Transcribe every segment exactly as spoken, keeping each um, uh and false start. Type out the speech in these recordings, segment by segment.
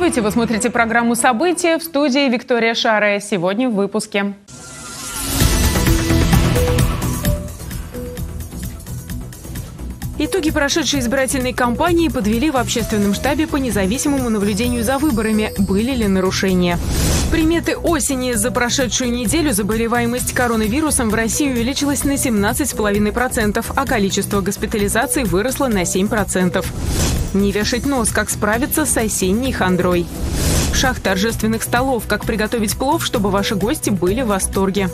Здравствуйте! Вы смотрите программу «События», в студии Виктория Шарая. Сегодня в выпуске. Итоги прошедшей избирательной кампании подвели в общественном штабе по независимому наблюдению за выборами. Были ли нарушения? Приметы осени. За прошедшую неделю заболеваемость коронавирусом в России увеличилась на семнадцать целых пять десятых процента, а количество госпитализаций выросло на семь процентов. Не вешать нос. Как справиться с осенней хандрой. Шаг торжественных столов. Как приготовить плов, чтобы ваши гости были в восторге.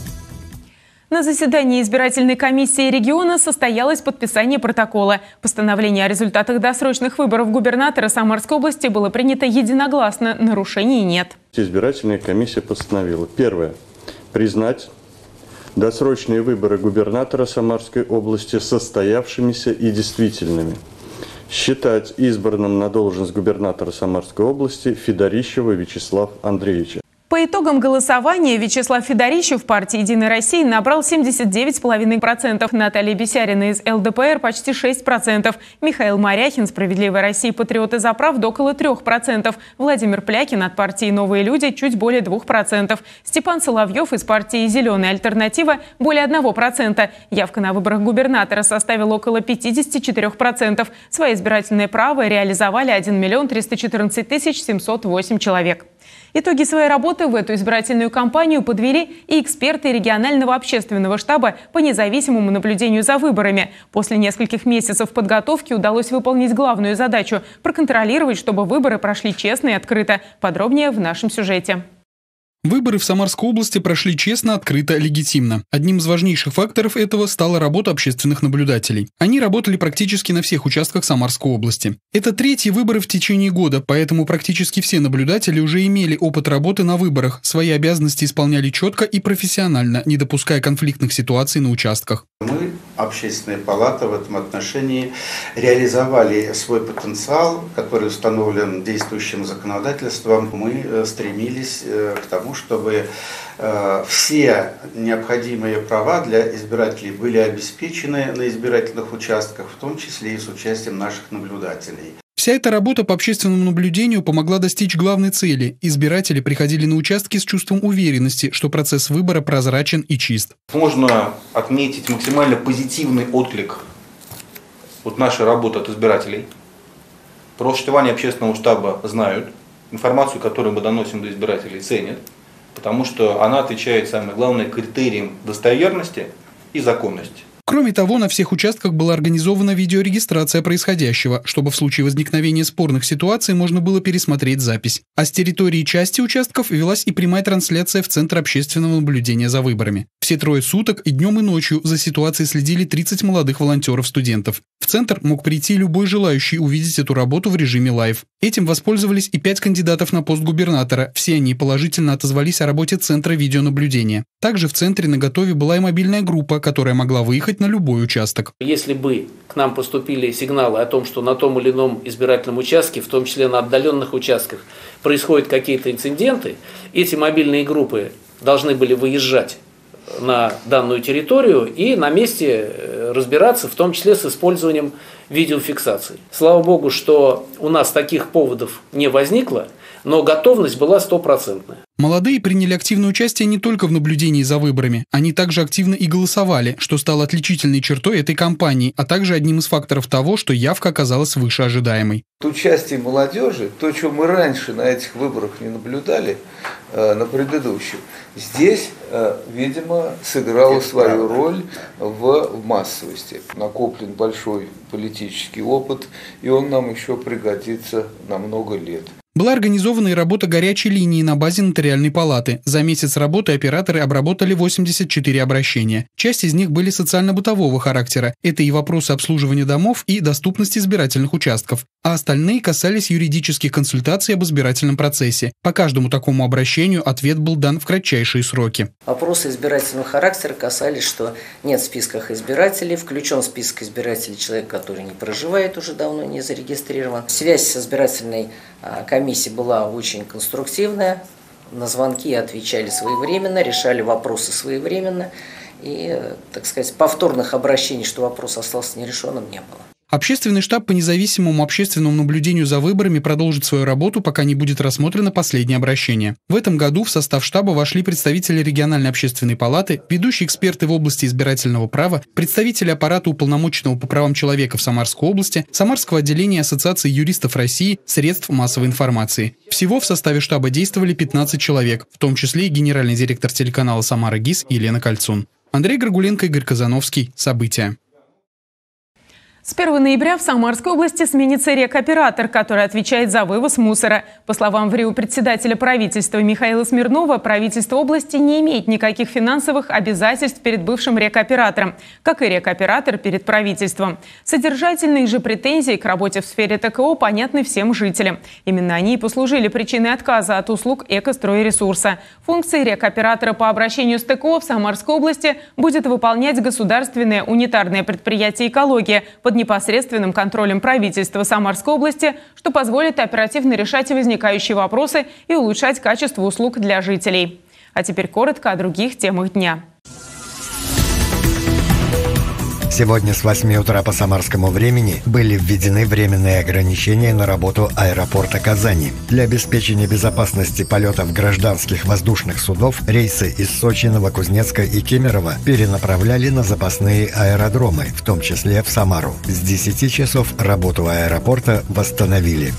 На заседании избирательной комиссии региона состоялось подписание протокола. Постановление о результатах досрочных выборов губернатора Самарской области было принято единогласно. Нарушений нет. Избирательная комиссия постановила: первое. Признать досрочные выборы губернатора Самарской области состоявшимися и действительными. Считать избранным на должность губернатора Самарской области Федорищева Вячеслава Андреевича. По итогам голосования Вячеслав Федорищев партии «Единая Россия» набрал семьдесят девять целых пять десятых процента, Наталья Бесярина из эл дэ пэ эр почти шесть процентов, Михаил Маряхин «Справедливая Россия» Патриоты за правду около трёх процентов, Владимир Плякин от партии «Новые люди» чуть более двух процентов, Степан Соловьев из партии «Зеленая альтернатива» более одного процента. Явка на выборах губернатора составила около пятидесяти четырёх процентов. Свое избирательное право реализовали один миллион триста четырнадцать тысяч семьсот восемь человек. Итоги своей работы в эту избирательную кампанию подвели и эксперты регионального общественного штаба по независимому наблюдению за выборами. После нескольких месяцев подготовки удалось выполнить главную задачу – проконтролировать, чтобы выборы прошли честно и открыто. Подробнее в нашем сюжете. Выборы в Самарской области прошли честно, открыто, легитимно. Одним из важнейших факторов этого стала работа общественных наблюдателей. Они работали практически на всех участках Самарской области. Это третьи выборы в течение года, поэтому практически все наблюдатели уже имели опыт работы на выборах, свои обязанности исполняли четко и профессионально, не допуская конфликтных ситуаций на участках. Мы, Общественная палата, в этом отношении реализовали свой потенциал, который установлен действующим законодательством. Мы стремились к тому, чтобы все необходимые права для избирателей были обеспечены на избирательных участках, в том числе и с участием наших наблюдателей. Вся эта работа по общественному наблюдению помогла достичь главной цели. Избиратели приходили на участки с чувством уверенности, что процесс выбора прозрачен и чист. Можно отметить максимально позитивный отклик от нашей работы от избирателей. Про существование общественного штаба знают, информацию, которую мы доносим до избирателей, ценят, потому что она отвечает, самое главное, критериям достоверности и законности. Кроме того, на всех участках была организована видеорегистрация происходящего, чтобы в случае возникновения спорных ситуаций можно было пересмотреть запись. А с территории части участков велась и прямая трансляция в Центр общественного наблюдения за выборами. Все трое суток и днем и ночью за ситуацией следили тридцать молодых волонтеров-студентов. В Центр мог прийти любой желающий увидеть эту работу в режиме лайв. Этим воспользовались и пять кандидатов на пост губернатора. Все они положительно отозвались о работе Центра видеонаблюдения. Также в Центре наготове была и мобильная группа, которая могла выехать на любой участок. Если бы к нам поступили сигналы о том, что на том или ином избирательном участке, в том числе на отдаленных участках, происходят какие-то инциденты, эти мобильные группы должны были выезжать на данную территорию и на месте разбираться, в том числе с использованием видеофиксации. Слава богу, что у нас таких поводов не возникло, но готовность была стопроцентная. Молодые приняли активное участие не только в наблюдении за выборами. Они также активно и голосовали, что стало отличительной чертой этой кампании, а также одним из факторов того, что явка оказалась выше ожидаемой. Участие молодежи, то, что мы раньше на этих выборах не наблюдали, на предыдущих, здесь, видимо, сыграло свою роль в массовости. Накоплен большой политический опыт, и он нам еще пригодится на много лет. Была организована и работа горячей линии на базе нотариальной палаты. За месяц работы операторы обработали восемьдесят четыре обращения. Часть из них были социально-бытового характера. Это и вопросы обслуживания домов и доступности избирательных участков. А остальные касались юридических консультаций об избирательном процессе. По каждому такому обращению ответ был дан в кратчайшие сроки. Вопросы избирательного характера касались, что нет в списках избирателей, включен в список избирателей человек, который не проживает, уже давно не зарегистрирован. Связь с избирательной комиссией была очень конструктивная. На звонки отвечали своевременно, решали вопросы своевременно. И, так сказать, повторных обращений, что вопрос остался нерешенным, не было. Общественный штаб по независимому общественному наблюдению за выборами продолжит свою работу, пока не будет рассмотрено последнее обращение. В этом году в состав штаба вошли представители региональной общественной палаты, ведущие эксперты в области избирательного права, представители аппарата уполномоченного по правам человека в Самарской области, Самарского отделения Ассоциации юристов России, средств массовой информации. Всего в составе штаба действовали пятнадцать человек, в том числе и генеральный директор телеканала «Самара ГИС» Елена Кольцун. Андрей Горгуленко, Игорь Казановский. События. С первого ноября в Самарской области сменится рекоператор, который отвечает за вывоз мусора. По словам в РИО председателя правительства Михаила Смирнова, правительство области не имеет никаких финансовых обязательств перед бывшим рекоператором, как и рекоператор перед правительством. Содержательные же претензии к работе в сфере ТКО понятны всем жителям. Именно они и послужили причиной отказа от услуг Экостройресурса. Функции рекоператора по обращению с ТКО в Самарской области будет выполнять государственное унитарное предприятие «Экология» под непосредственным контролем правительства Самарской области, что позволит оперативно решать возникающие вопросы и улучшать качество услуг для жителей. А теперь коротко о других темах дня. Сегодня с восьми утра по самарскому времени были введены временные ограничения на работу аэропорта Казани. Для обеспечения безопасности полетов гражданских воздушных судов рейсы из Сочи, Новокузнецка и Кемерово перенаправляли на запасные аэродромы, в том числе в Самару. С десяти часов работу аэропорта восстановили.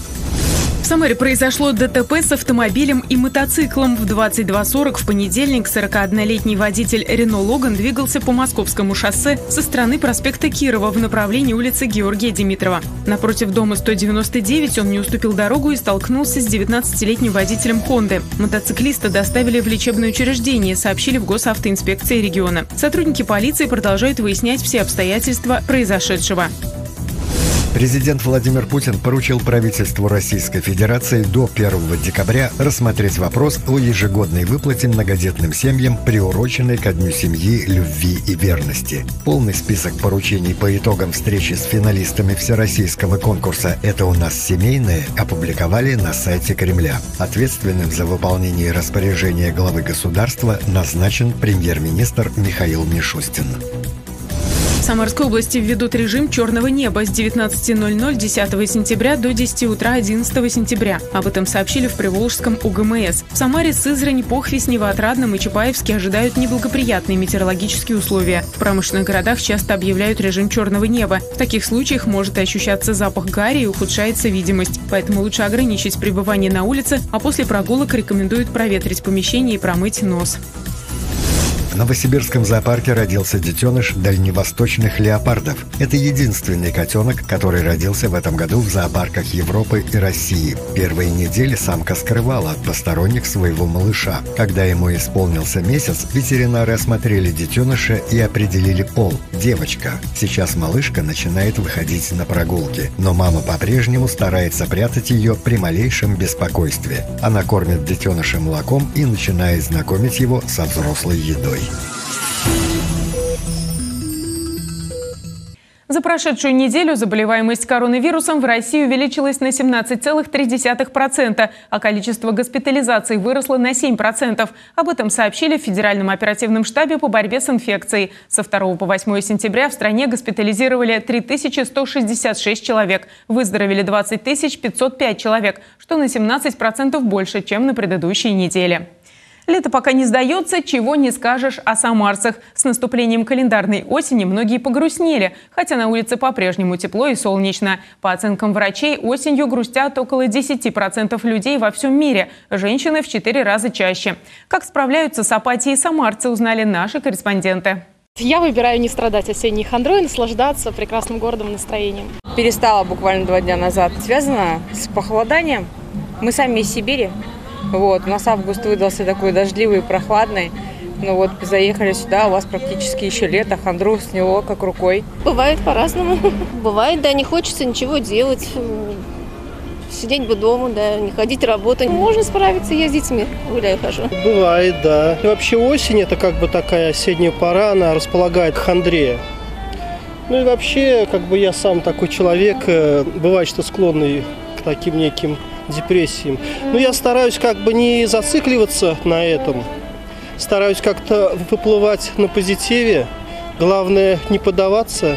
В Самаре произошло ДТП с автомобилем и мотоциклом. В двадцать два сорок в понедельник сорокаоднолетний водитель Рено Логан двигался по Московскому шоссе со стороны проспекта Кирова в направлении улицы Георгия Димитрова. Напротив дома сто девяносто девять он не уступил дорогу и столкнулся с девятнадцатилетним водителем «Хонды». Мотоциклиста доставили в лечебное учреждение, сообщили в госавтоинспекции региона. Сотрудники полиции продолжают выяснять все обстоятельства произошедшего. Президент Владимир Путин поручил правительству Российской Федерации до первого декабря рассмотреть вопрос о ежегодной выплате многодетным семьям, приуроченной ко Дню семьи, любви и верности. Полный список поручений по итогам встречи с финалистами всероссийского конкурса «Это у нас семейное» опубликовали на сайте Кремля. Ответственным за выполнение распоряжения главы государства назначен премьер-министр Михаил Мишустин. В Самарской области введут режим черного неба с девятнадцати ноль-ноль десятого сентября до десяти утра одиннадцатого сентября. Об этом сообщили в Приволжском УГМС. В Самаре, Сызрани, Похвись, Новоотрадном и Чапаевске ожидают неблагоприятные метеорологические условия. В промышленных городах часто объявляют режим черного неба. В таких случаях может ощущаться запах гари и ухудшается видимость. Поэтому лучше ограничить пребывание на улице, а после прогулок рекомендуют проветрить помещение и промыть нос. В Новосибирском зоопарке родился детеныш дальневосточных леопардов. Это единственный котенок, который родился в этом году в зоопарках Европы и России. Первые недели самка скрывала от посторонних своего малыша. Когда ему исполнился месяц, ветеринары осмотрели детеныша и определили пол – девочка. Сейчас малышка начинает выходить на прогулки, но мама по-прежнему старается прятать ее при малейшем беспокойстве. Она кормит детеныша молоком и начинает знакомить его со взрослой едой. За прошедшую неделю заболеваемость коронавирусом в России увеличилась на семнадцать целых три десятых процента, а количество госпитализаций выросло на семь процентов. Об этом сообщили в Федеральном оперативном штабе по борьбе с инфекцией. Со второго по восьмое сентября в стране госпитализировали три тысячи сто шестьдесят шесть человек, выздоровели двадцать тысяч пятьсот пять человек, что на семнадцать процентов больше, чем на предыдущей неделе. Лето пока не сдается, чего не скажешь о самарцах. С наступлением календарной осени многие погрустнели, хотя на улице по-прежнему тепло и солнечно. По оценкам врачей, осенью грустят около десяти процентов людей во всем мире, женщины в четыре раза чаще. Как справляются с апатией самарцы, узнали наши корреспонденты. Я выбираю не страдать осенней хандрой и наслаждаться прекрасным городом и настроением. Перестала буквально два дня назад. Связано с похолоданием. Мы сами из Сибири. Вот, у нас август выдался такой дождливый и прохладный. Ну вот, заехали сюда, у вас практически еще лето, хандру сняло как рукой. Бывает по-разному. Бывает, да, не хочется ничего делать. Сидеть бы дома, да, не ходить работать. Можно справиться, я с детьми гуляю, хожу. Бывает, да. И вообще осень, это как бы такая осенняя пора, она располагает к хандре. Ну и вообще, как бы я сам такой человек, бывает, что склонный к таким неким депрессиям. Но я стараюсь как бы не зацикливаться на этом. Стараюсь как-то выплывать на позитиве. Главное не поддаваться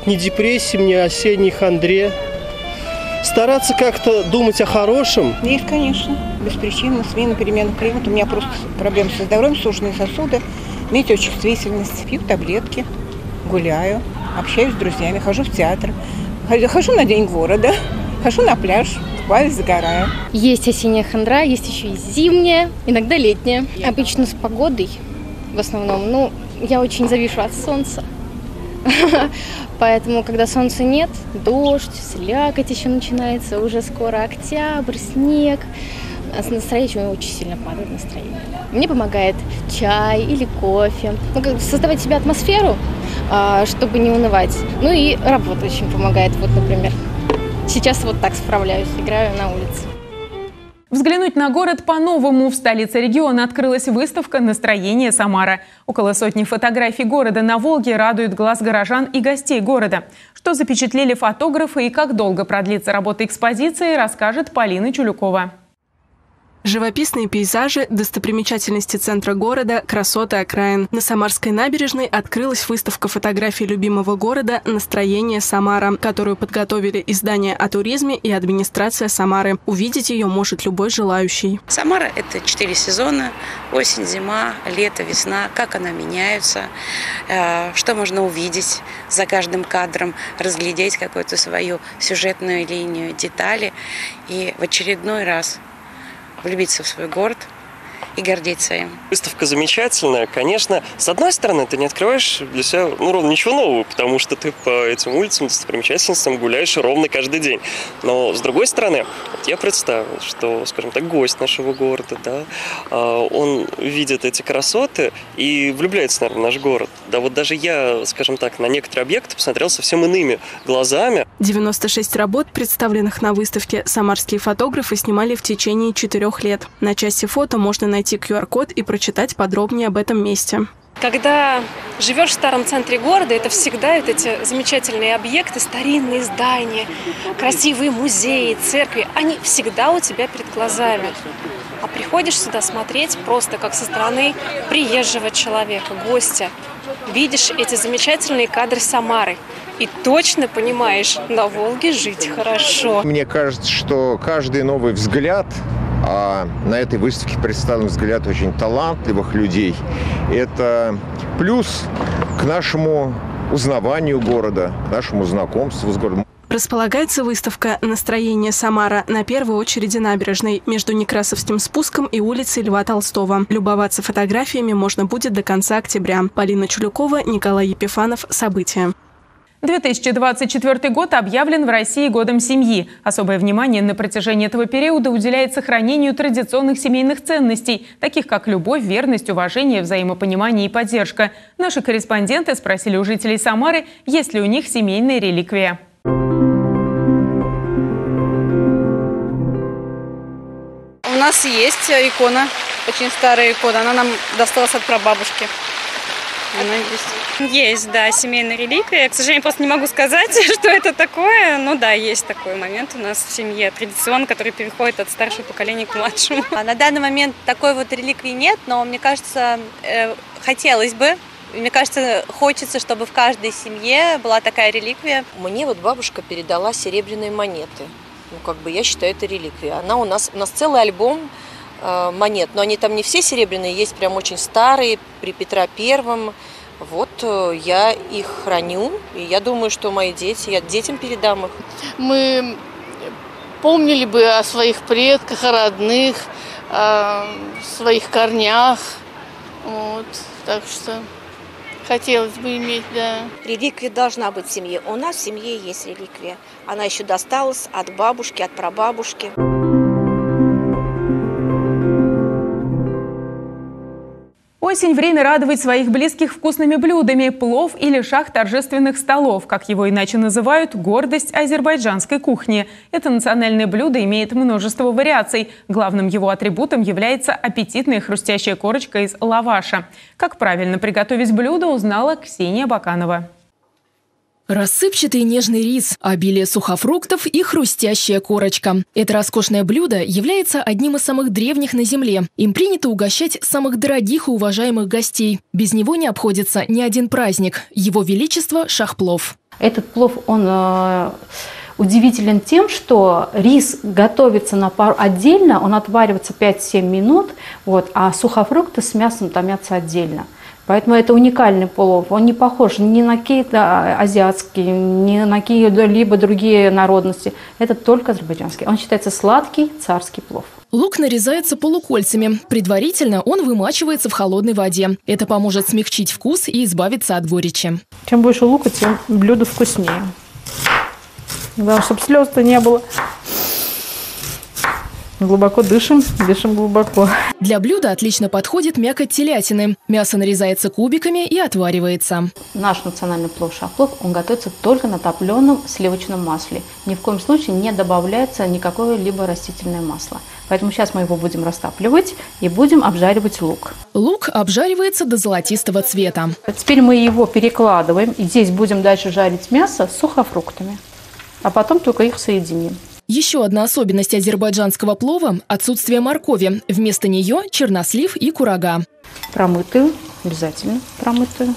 ни депрессии, ни осенней хандре. Стараться как-то думать о хорошем. Есть, конечно. Беспричинно, смена, перемена климата. У меня просто проблемы со здоровьем, суженные сосуды, метеочувствительность. Пью таблетки, гуляю, общаюсь с друзьями, хожу в театр. Хожу на День города, хожу на пляж, купаюсь, загораю. Есть осенняя хандра, есть еще и зимняя, иногда летняя. Обычно с погодой в основном. Ну, я очень завишу от солнца. Поэтому, когда солнца нет, дождь, слякоть еще начинается, уже скоро октябрь, снег. Настроение очень сильно падает настроение. Мне помогает чай или кофе. Ну, как создавать себе атмосферу, чтобы не унывать. Ну и работа очень помогает. Вот, например, сейчас вот так справляюсь, играю на улице. Взглянуть на город по-новому. В столице региона открылась выставка «Настроение Самара». Около сотни фотографий города на Волге радуют глаз горожан и гостей города. Что запечатлели фотографы и как долго продлится работа экспозиции, расскажет Полина Чулюкова. Живописные пейзажи, достопримечательности центра города, красоты окраин. На Самарской набережной открылась выставка фотографий любимого города «Настроение Самара», которую подготовили издание о туризме и администрация Самары. Увидеть ее может любой желающий. Самара – это четыре сезона: осень, зима, лето, весна. Как она меняется, что можно увидеть за каждым кадром, разглядеть какую-то свою сюжетную линию, детали и в очередной раз влюбиться в свой город и гордиться им. Выставка замечательная. Конечно, с одной стороны, ты не открываешь для себя ну, ровно ничего нового, потому что ты по этим улицам, достопримечательностям гуляешь ровно каждый день. Но с другой стороны, вот я представил, что, скажем так, гость нашего города, да, он видит эти красоты и влюбляется, наверное, в наш город. Да, вот даже я, скажем так, на некоторые объекты посмотрел совсем иными глазами. девяносто шесть работ, представленных на выставке, самарские фотографы снимали в течение четырех лет. На части фото можно найти ку ар код и прочитать подробнее об этом месте. Когда живешь в старом центре города, это всегда вот эти замечательные объекты, старинные здания, красивые музеи, церкви, они всегда у тебя перед глазами. А приходишь сюда смотреть просто как со стороны приезжего человека, гостя. Видишь эти замечательные кадры Самары и точно понимаешь, на Волге жить хорошо. Мне кажется, что каждый новый взгляд, а на этой выставке представлен взгляд очень талантливых людей, это плюс к нашему узнаванию города, к нашему знакомству с городом. Располагается выставка «Настроение Самара» на первой очереди набережной между Некрасовским спуском и улицей Льва Толстого. Любоваться фотографиями можно будет до конца октября. Полина Чулюкова, Николай Епифанов. События. две тысячи двадцать четвёртый год объявлен в России годом семьи. Особое внимание на протяжении этого периода уделяет сохранению традиционных семейных ценностей, таких как любовь, верность, уважение, взаимопонимание и поддержка. Наши корреспонденты спросили у жителей Самары, есть ли у них семейная реликвия. У нас есть икона, очень старая икона, она нам досталась от прабабушки. Она есть. Есть, да, семейная реликвия. Я, к сожалению, просто не могу сказать, что это такое. Но да, есть такой момент у нас в семье, традицион, который переходит от старшего поколения к младшему. На данный момент такой вот реликвии нет, но мне кажется, э, хотелось бы. Мне кажется, хочется, чтобы в каждой семье была такая реликвия. Мне вот бабушка передала серебряные монеты. Ну, как бы я считаю, это реликвия. Она у нас, у нас целый альбом э, монет, но они там не все серебряные, есть прям очень старые, при Петра Первом. Вот э, я их храню, и я думаю, что мои дети, я детям передам их. Мы помнили бы о своих предках, о родных, о своих корнях. Вот, так что хотелось бы иметь, да. Реликвия должна быть в семье. У нас в семье есть реликвия. Она еще досталась от бабушки, от прабабушки. Осень – время радовать своих близких вкусными блюдами. Плов или шах торжественных столов, как его иначе называют, гордость азербайджанской кухни. Это национальное блюдо имеет множество вариаций. Главным его атрибутом является аппетитная хрустящая корочка из лаваша. Как правильно приготовить блюдо, узнала Ксения Баканова. Рассыпчатый нежный рис, обилие сухофруктов и хрустящая корочка. Это роскошное блюдо является одним из самых древних на Земле. Им принято угощать самых дорогих и уважаемых гостей. Без него не обходится ни один праздник. Его Величество шах-плов. Этот плов, он э, удивителен тем, что рис готовится на пару отдельно, он отваривается пять-семь минут, вот, а сухофрукты с мясом томятся отдельно. Поэтому это уникальный плов. Он не похож ни на какие-то азиатские, ни на какие-либо другие народности. Это только азербайджанский. Он считается сладкий царский плов. Лук нарезается полукольцами. Предварительно он вымачивается в холодной воде. Это поможет смягчить вкус и избавиться от горечи. Чем больше лука, тем блюдо вкуснее. Главное, чтобы слез-то не было. Глубоко дышим, дышим глубоко. Для блюда отлично подходит мякоть телятины. Мясо нарезается кубиками и отваривается. Наш национальный плов шах-плов, он готовится только на топленом сливочном масле. Ни в коем случае не добавляется никакое-либо растительное масло. Поэтому сейчас мы его будем растапливать и будем обжаривать лук. Лук обжаривается до золотистого цвета. Теперь мы его перекладываем. И здесь будем дальше жарить мясо с сухофруктами. А потом только их соединим. Еще одна особенность азербайджанского плова – отсутствие моркови. Вместо нее чернослив и курага. Промытую, обязательно промытую.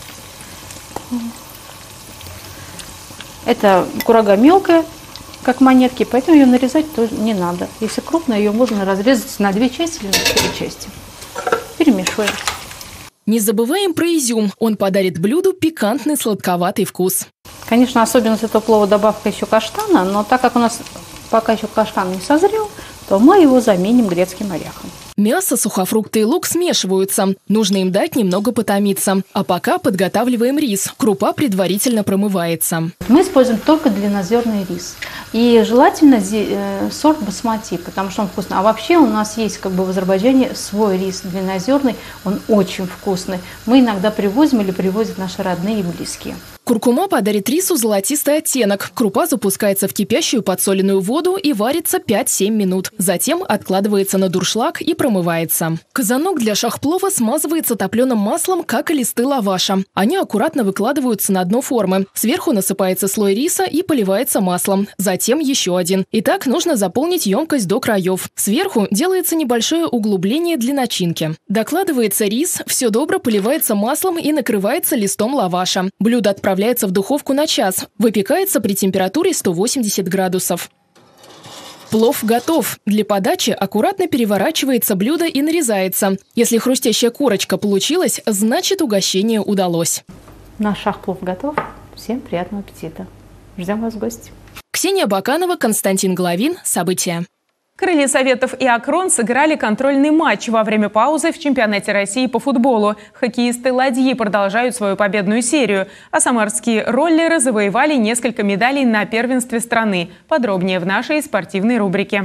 Это курага мелкая, как монетки, поэтому ее нарезать тоже не надо. Если крупная, ее можно разрезать на две части или на четыре части. Перемешиваем. Не забываем про изюм. Он подарит блюду пикантный сладковатый вкус. Конечно, особенность этого плова добавка еще каштана, но так как у нас пока еще каштан не созрел, то мы его заменим грецким орехом. Мясо, сухофрукты и лук смешиваются. Нужно им дать немного потомиться. А пока подготавливаем рис. Крупа предварительно промывается. Мы используем только длиннозерный рис. И желательно сорт басмати, потому что он вкусный. А вообще у нас есть как бы в Азербайджане свой рис длиннозерный. Он очень вкусный. Мы иногда привозим или привозят наши родные и близкие. Куркума подарит рису золотистый оттенок. Крупа запускается в кипящую подсоленную воду и варится пять-семь минут. Затем откладывается на дуршлаг и промывается. Казанок для шах-плова смазывается топленым маслом, как и листы лаваша. Они аккуратно выкладываются на дно формы. Сверху насыпается слой риса и поливается маслом. Затем еще один. И так нужно заполнить емкость до краев. Сверху делается небольшое углубление для начинки. Докладывается рис, все добро поливается маслом и накрывается листом лаваша. Блюдо отправляется Отправляется в духовку на час. Выпекается при температуре сто восемьдесят градусов. Плов готов. Для подачи аккуратно переворачивается блюдо и нарезается. Если хрустящая корочка получилась, значит угощение удалось. Наш шах-плов готов. Всем приятного аппетита. Ждем вас в гости. Ксения Баканова, Константин Головин. События. Крылья Советов и Акрон сыграли контрольный матч во время паузы в чемпионате России по футболу. Хоккеисты «Ладьи» продолжают свою победную серию, а самарские роллеры завоевали несколько медалей на первенстве страны. Подробнее в нашей спортивной рубрике.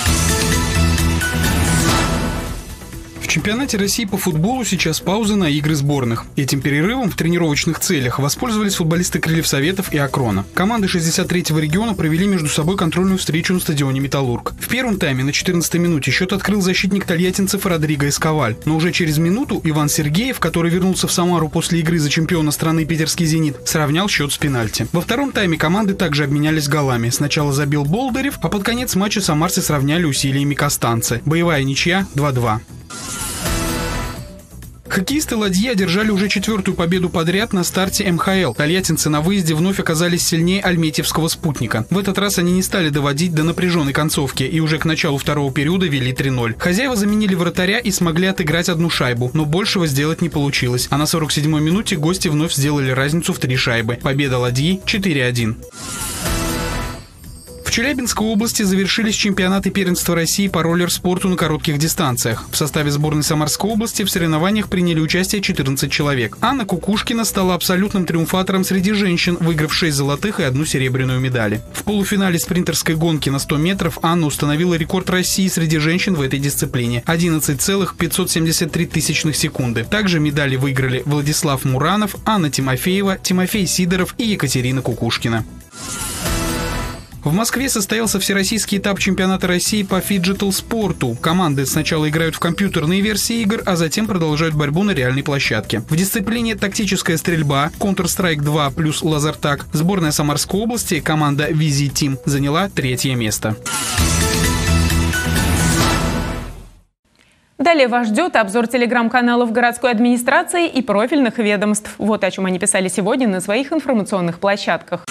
В чемпионате России по футболу сейчас пауза на игры сборных. Этим перерывом в тренировочных целях воспользовались футболисты Крыльев Советов и Акрона. Команды шестьдесят третьего региона провели между собой контрольную встречу на стадионе «Металлург». В первом тайме на четырнадцатой минуте счет открыл защитник тольяттинцев Родриго Эсковаль. Но уже через минуту Иван Сергеев, который вернулся в Самару после игры за чемпиона страны питерский «Зенит», сравнял счет с пенальти. Во втором тайме команды также обменялись голами. Сначала забил Болдырев, а под конец матча самарцы сравняли усилиями Костанцы. Боевая ничья два-два. Хоккеисты «Ладьи» одержали уже четвертую победу подряд на старте эм ха эл. Тольяттинцы на выезде вновь оказались сильнее альметьевского спутника. В этот раз они не стали доводить до напряженной концовки и уже к началу второго периода вели три-ноль. Хозяева заменили вратаря и смогли отыграть одну шайбу, но большего сделать не получилось. А на сорок седьмой минуте гости вновь сделали разницу в три шайбы. Победа «Ладьи» четыре один. В Челябинской области завершились чемпионаты первенства России по роллер-спорту на коротких дистанциях. В составе сборной Самарской области в соревнованиях приняли участие четырнадцать человек. Анна Кукушкина стала абсолютным триумфатором среди женщин, выиграв шесть золотых и одну серебряную медали. В полуфинале спринтерской гонки на сто метров Анна установила рекорд России среди женщин в этой дисциплине – одиннадцать целых пятьсот семьдесят три тысячных секунды. Также медали выиграли Владислав Муранов, Анна Тимофеева, Тимофей Сидоров и Екатерина Кукушкина. В Москве состоялся всероссийский этап чемпионата России по фиджитал-спорту. Команды сначала играют в компьютерные версии игр, а затем продолжают борьбу на реальной площадке. В дисциплине тактическая стрельба Counter-Strike два плюс лазертаг сборная Самарской области, команда Vizi Team, заняла третье место. Далее вас ждет обзор телеграм-каналов городской администрации и профильных ведомств. Вот о чем они писали сегодня на своих информационных площадках.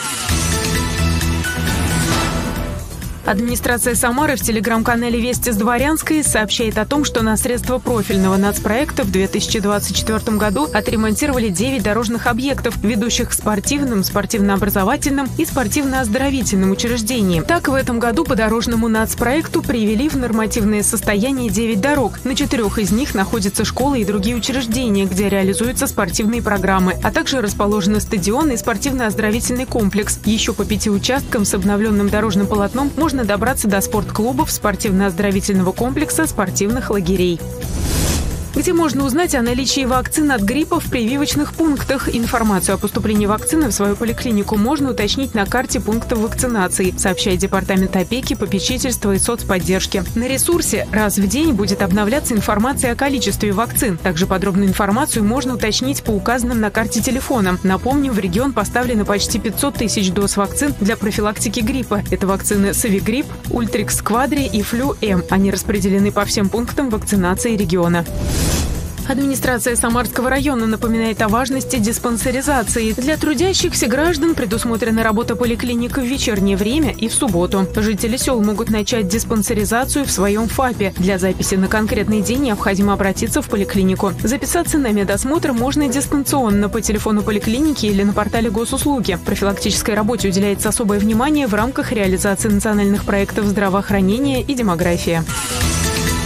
Администрация Самары в телеграм-канале «Вести с Дворянской» сообщает о том, что на средства профильного нацпроекта в две тысячи двадцать четвёртом году отремонтировали девять дорожных объектов, ведущих к спортивным, спортивно-образовательным и спортивно-оздоровительным учреждениям. Так, в этом году по дорожному нацпроекту привели в нормативное состояние девять дорог. На четырех из них находятся школы и другие учреждения, где реализуются спортивные программы, а также расположены стадион и спортивно-оздоровительный комплекс. Еще по пяти участкам с обновленным дорожным полотном можно добраться до спортклубов, спортивно-оздоровительного комплекса, спортивных лагерей. Где можно узнать о наличии вакцин от гриппа в прививочных пунктах. Информацию о поступлении вакцины в свою поликлинику можно уточнить на карте пунктов вакцинации, сообщает Департамент опеки, попечительства и соцподдержки. На ресурсе раз в день будет обновляться информация о количестве вакцин. Также подробную информацию можно уточнить по указанным на карте телефонам. Напомню, в регион поставлено почти пятьсот тысяч доз вакцин для профилактики гриппа. Это вакцины Savigripp, Ультрикс Квадри и Флю-М. Они распределены по всем пунктам вакцинации региона. Администрация Самарского района напоминает о важности диспансеризации. Для трудящихся граждан предусмотрена работа поликлиник в вечернее время и в субботу. Жители сел могут начать диспансеризацию в своем ФАПе. Для записи на конкретный день необходимо обратиться в поликлинику. Записаться на медосмотр можно дистанционно по телефону поликлиники или на портале госуслуги. Профилактической работе уделяется особое внимание в рамках реализации национальных проектов здравоохранения и демографии.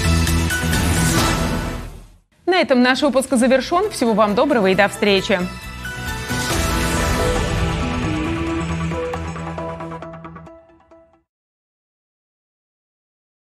На этом наш выпуск завершен. Всего вам доброго и до встречи.